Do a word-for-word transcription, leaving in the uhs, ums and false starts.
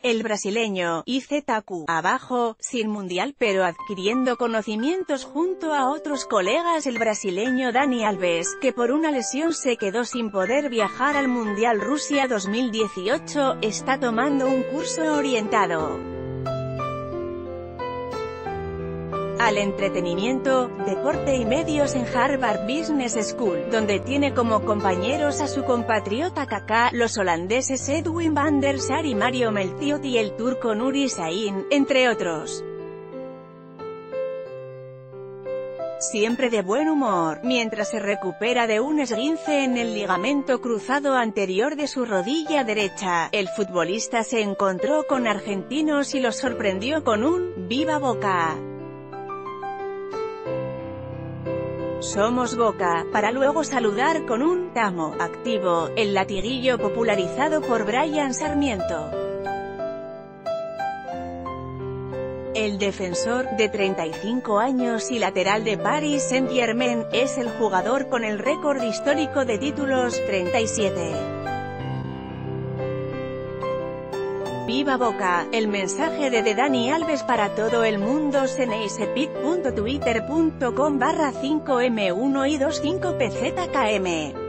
El brasileño, I Z Q, abajo, sin mundial pero adquiriendo conocimientos junto a otros colegas. El brasileño Dani Alves, que por una lesión se quedó sin poder viajar al Mundial Rusia dos mil dieciocho, está tomando un curso orientado al entretenimiento, deporte y medios en Harvard Business School, donde tiene como compañeros a su compatriota Kaká, los holandeses Edwin van der Sar y Mario Melchiot y el turco Nuri Sahin, entre otros. Siempre de buen humor, mientras se recupera de un esguince en el ligamento cruzado anterior de su rodilla derecha, el futbolista se encontró con argentinos y los sorprendió con un «Viva Boca». Somos Boca, para luego saludar con un «Te amo» activo, el latiguillo popularizado por Brian Sarmiento. El defensor, de treinta y cinco años y lateral de Paris Saint-Germain, es el jugador con el récord histórico de títulos, treinta y siete. Viva Boca, el mensaje de, de Dani Alves para todo el mundo. Seneisepit punto twitter punto com barra cinco eme uno i veinticinco p z k m